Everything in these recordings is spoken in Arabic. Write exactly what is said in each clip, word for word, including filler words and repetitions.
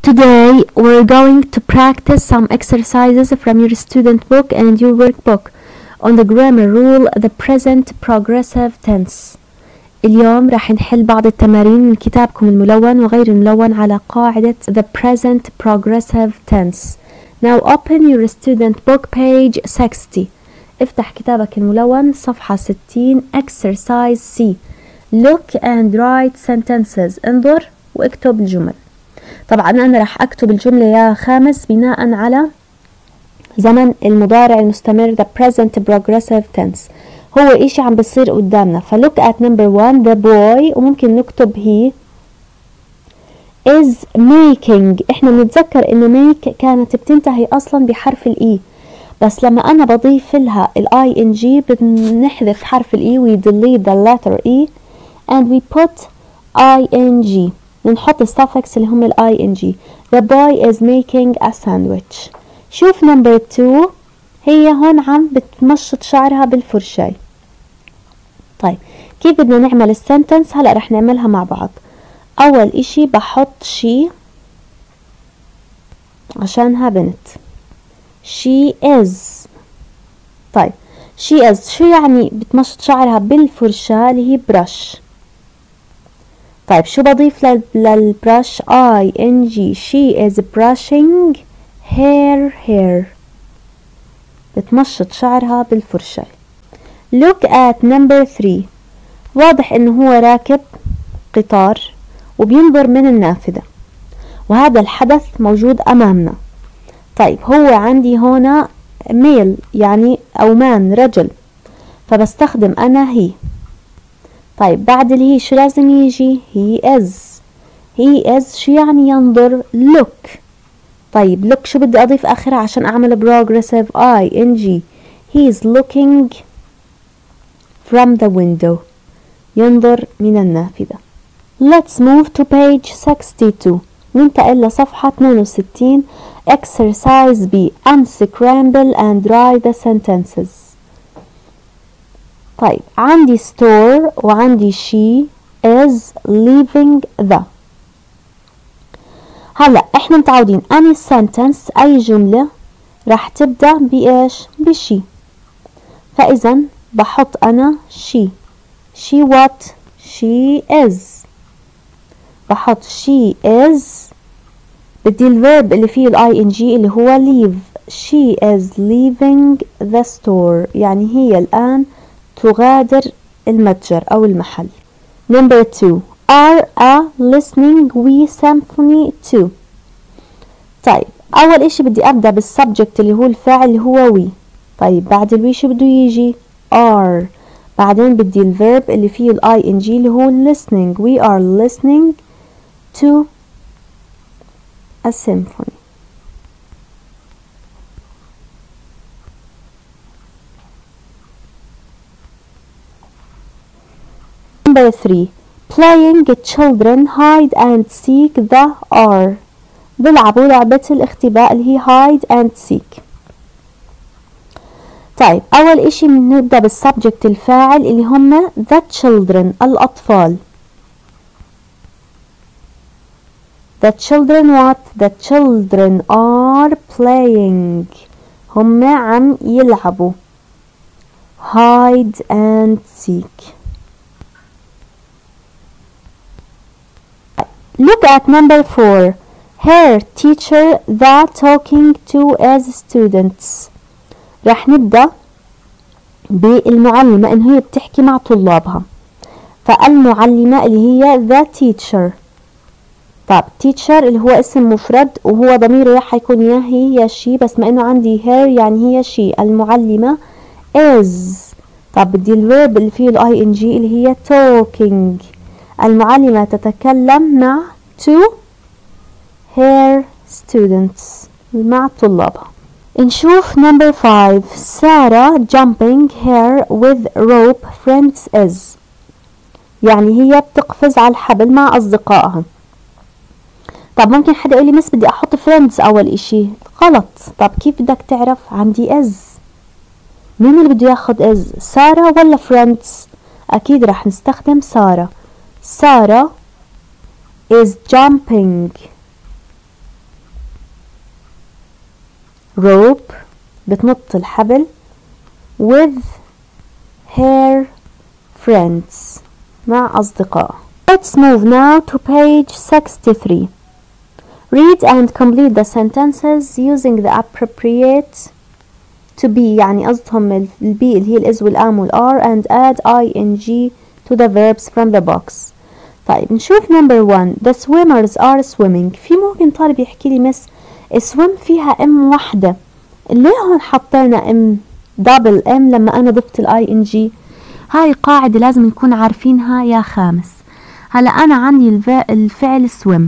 Today we're going to practice some exercises from your student book and your workbook on the grammar rule the present progressive tense. اليوم راح نحل بعض التمارين من كتابكم الملون وغير الملون على قاعدة the present progressive tense. Now open your student book page sixty. افتح كتابك الملون صفحة ستين exercise C. Look and write sentences. انظر واكتب الجمل. طبعا أنا راح أكتب الجملة يا خامس بناء على زمن المضارع المستمر the present progressive tense. هو إشي عم بصير قدامنا. فlook at number one the boy وممكن نكتب he is making. إحنا بنتذكر إنه make كانت بتنتهي أصلا بحرف الإي، بس لما أنا بضيف لها الآي إن جي بنحذف حرف الإي we delete the letter E and we put ing. بنحط السافكس اللي هم الاي ان جي. The boy is making a sandwich. شوف نمبر two هي هون عم بتمشط شعرها بالفرشاي. طيب كيف بدنا نعمل السنتنس؟ هلا رح نعملها مع بعض. اول اشي بحط she عشانها بنت. she is. طيب she is شو يعني بتمشط شعرها بالفرشاة اللي هي brush. طيب شو بضيف للبرش؟ ing. she is brushing her hair. بتمشط شعرها بالفرشاة. look at number three. واضح انه هو راكب قطار وبينظر من النافذة وهذا الحدث موجود امامنا. طيب هو عندي هنا ميل يعني او مان رجل، فبستخدم انا هي. طيب بعد الهي شو لازم يجي؟ he is. he is شو يعني ينظر؟ look. طيب look شو بدي أضيف آخرها عشان أعمل progressive ing. he is looking from the window. ينظر من النافذة. let's move to page sixty-two. ننتقل لصفحة اثنين وستين. exercise B. unscramble and write the sentences. طيب عندي store وعندي she is leaving the. هلا احنا متعودين اني sentence اي جملة راح تبدأ بايش؟ بشي. فاذا بحط انا she. she what؟ she is. بحط she is بدي الverb اللي فيه الاي ان جي اللي هو leave. she is leaving the store يعني هي الان تغادر المتجر أو المحل. number two are a listening we symphony to. طيب أول إشي بدي أبدأ بالسبجكت اللي هو الفاعل اللي هو we. طيب بعد الوي شو بده يجي؟ are. بعدين بدي الverb اللي فيه الاي ان جي اللي هو listening. we are listening to a symphony. number three playing children hide and seek the are. بيلعبوا لعبة الاختباء اللي هي hide and seek. طيب أول إشي بنبدأ بالسبجكت الفاعل اللي هم the children الأطفال. the children what؟ the children are playing. هم عم يلعبوا hide and seek. look at number four. her teacher the talking to as students. راح نبدأ بالمعلمة إن هي بتحكي مع طلابها. فالمعلمة اللي هي the teacher. طب teacher اللي هو اسم مفرد وهو ضميره راح يكون يا هي يا شي، بس ما إنه عندي her يعني هي شي. المعلمة is. طب بدي الverb اللي فيه الاي ان جي اللي هي talking. المعلمة تتكلم مع to her students مع طلابها. نشوف number five. سارة jumping her with rope friends is. يعني هي بتقفز على الحبل مع أصدقائها. طب ممكن حدا يقول لي مس بدي أحط friends أول إشي. غلط. طب كيف بدك تعرف؟ عندي is. مين اللي بده ياخد is؟ سارة ولا friends؟ أكيد رح نستخدم سارة. سارة is jumping rope بتنط الحبل with her friends مع أصدقائها. Let's move now to page sixty-three. Read and complete the sentences using the appropriate to be يعني قصدهم ال be اللي هي الإز والآم والآر and add ing to the verbs from the box. طيب نشوف number one. The swimmers are swimming. في ممكن طالب يحكي لي مس swim فيها ام واحدة، ليه هون حطينا ام دبل ام لما أنا ضفت الاي ان جي؟ هاي قاعدة لازم نكون عارفينها يا خامس. هلا أنا عندي الفعل swim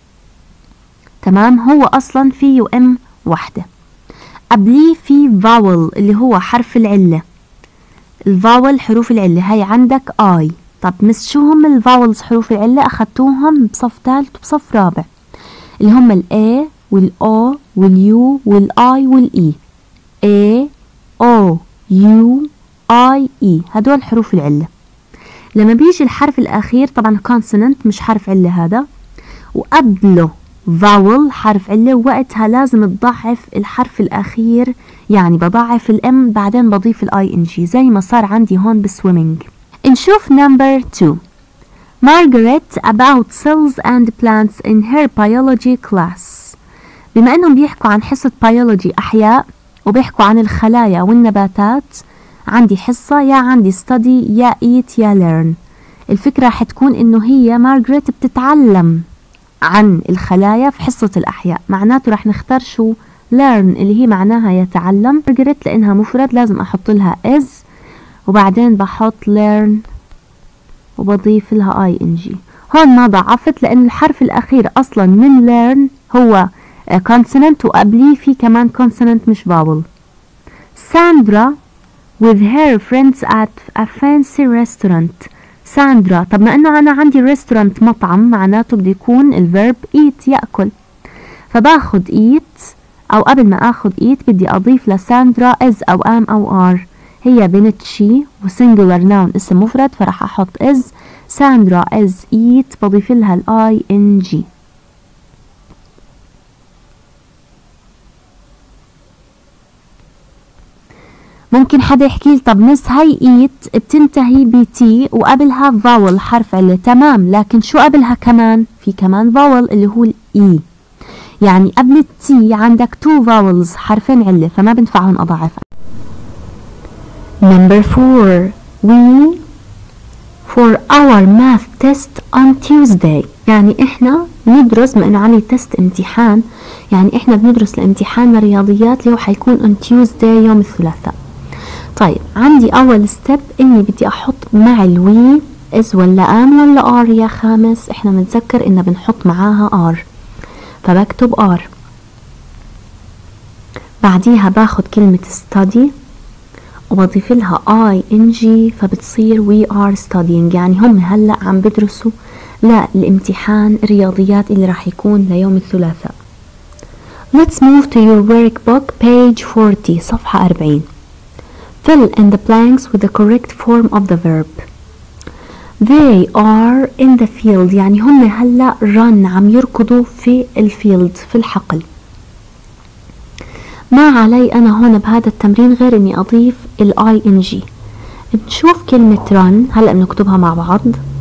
تمام، هو أصلا فيه ام واحدة، قبليه في vowel اللي هو حرف العلة، الفاول حروف العلة هاي عندك I. طب مس شو هم الفاولز حروف العلة؟ أخدتوهم بصف ثالث وبصف رابع اللي هم ال A وال O وال U وال I وال E. A O U I E هدول حروف العلة. لما بيجي الحرف الأخير طبعا consonant مش حرف علة هذا، وقبله vowel حرف علة، وقتها لازم تضعف الحرف الأخير، يعني بضعف الام بعدين بضيف الاي ان جي زي ما صار عندي هون بالسويمينج. نشوف number two. Margaret about cells and plants in her biology class. بما انهم بيحكوا عن حصة biology أحياء وبيحكوا عن الخلايا والنباتات، عندي حصة يا عندي study يا eat يا learn. الفكرة حتكون انه هي مارغريت بتتعلم عن الخلايا في حصة الأحياء، معناته رح نختار شو learn اللي هي معناها يتعلم. مارغريت لأنها مفرد لازم أحط لها is وبعدين بحط learn وبضيف لها ing. هون ما ضعفت لأن الحرف الأخير أصلا من learn هو consonant وقبليه في كمان consonant مش vowel. Sandra with her friends at a fancy restaurant. ساندرا، طب ما انه انا عندي ريستورانت مطعم معناته بده يكون الفيرب eat يأكل، فباخد eat او قبل ما اخد eat بدي اضيف لساندرا is او am او are. هي بنت شي وسنجولار ناون اسم مفرد فراح احط is. ساندرا is eat بضيف لها الاي ان جي. ممكن حدا يحكي لي طب مس هاي ايت بتنتهي بتي وقبلها فاول حرف علة، تمام، لكن شو قبلها كمان؟ في كمان فاول اللي هو الاي، يعني قبل التي عندك تو فاولز حرفين علة فما بنفعهم اضاعفها. Number four. We for our math test on Tuesday. يعني احنا ندرس بما انه عندي تست امتحان، يعني احنا بندرس الامتحان الرياضيات اللي هو حيكون on Tuesday يوم الثلاثاء. طيب عندي اول ستيب اني بدي احط مع الوي از ولا ام ولا ار يا خامس؟ احنا بنتذكر ان بنحط معاها ار، فبكتب ار، بعديها باخد كلمة study وبضيف لها ing فبتصير we are studying، يعني هم هلأ عم بدرسوا للامتحان الرياضيات اللي راح يكون ليوم الثلاثاء. Let's move to your workbook page forty صفحة أربعين. Fill in the blanks with the correct form of the verb. They are in the field، يعني هم هلأ run عم يركضوا في الفيلد في الحقل. ما علي أنا هون بهذا التمرين غير إني أضيف ال ing. بنشوف كلمة run هلأ بنكتبها مع بعض.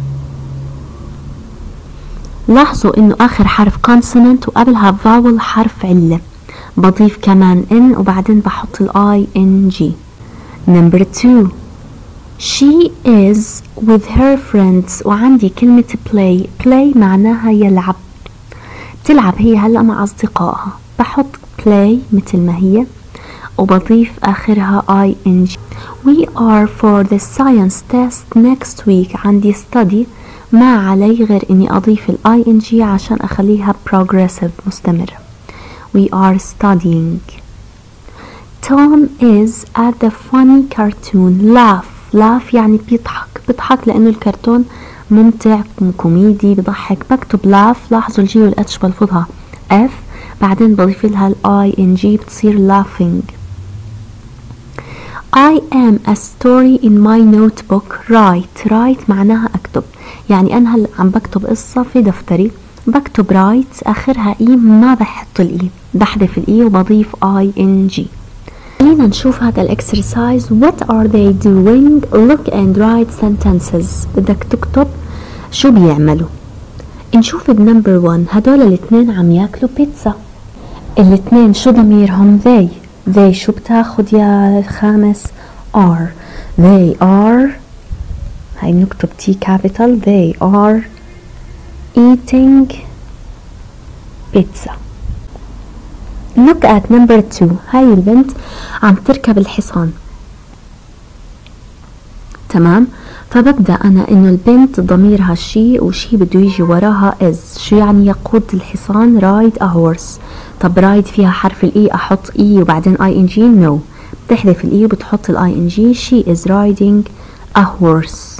لاحظوا إنه آخر حرف consonant وقبلها vowel حرف علة، بضيف كمان in وبعدين بحط ال ing. Number two. She is with her friends وعندي كلمة play. play معناها يلعب، تلعب هي هلأ مع أصدقائها، بحط play مثل ما هي وبضيف آخرها ing. We are for the science test next week. عندي study ما علي غير إني أضيف ال ing عشان أخليها progressive مستمر. We are studying. Tom is at the funny cartoon. laugh laugh يعني بيضحك، بيضحك لأنه الكرتون ممتع كوميدي بضحك، بكتب laugh. لاحظوا الجي والاتش بلفظها f بعدين بضيف لها ال ing بتصير laughing. I am a story in my notebook. write write معناها أكتب، يعني أنا هلأ عم بكتب قصة في دفتري بكتب رايت آخرها إي، ما بحط الإي، بحذف الإي وبضيف آي إن جي. خلينا نشوف هذا الإكسرسايز. What are they doing? Look and write sentences. بدك تكتب شو بيعملوا. نشوف بنمبر واحد، هدول الاثنين عم ياكلوا بيتزا. الاثنين شو ضميرهم؟ they. they شو بتاخد يا الخامس؟ are. they are، هاي نكتب T capital، they are eating pizza. look at number two. هاي البنت عم تركب الحصان، تمام؟ فببدأ أنا إنه البنت ضميرها شي وشي بده يجي وراها is. شو يعني يقود الحصان؟ ride a horse. طب ride فيها حرف الإي، أحط إي وبعدين آي إن جي؟ no. بتحذف الإي وبتحط الآي إن جي. she is riding a horse.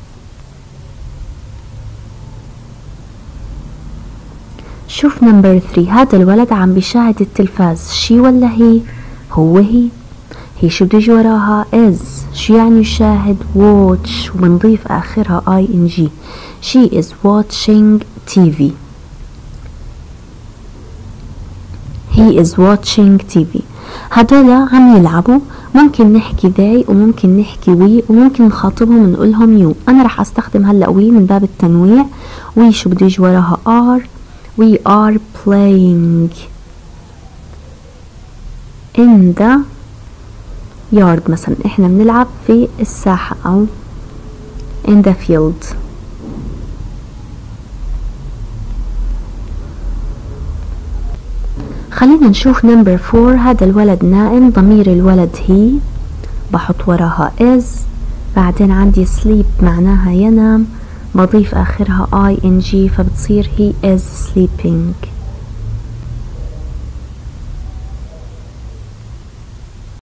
شوف نمبر ثري، هذا الولد عم بيشاهد التلفاز. شي ولا هي؟ هو هي. هي شو بده يجي وراها؟ is. شو يعني يشاهد؟ watch وبنضيف آخرها آي إن جي. she is watching تي في. he is watching تي في. هدول عم يلعبوا، ممكن نحكي they وممكن نحكي we وممكن نخاطبهم ونقولهم you. أنا رح أستخدم هلأ we من باب التنويع. we شو بده يجي وراها؟ are. we are playing in the yard. مثلا احنا بنلعب في الساحة أو in the field. خلينا نشوف نمبر فور. هذا الولد نائم، ضمير الولد هي، بحط وراها is. بعدين عندي sleep معناها ينام، بضيف آخرها آي إن جي فبتصير he is sleeping.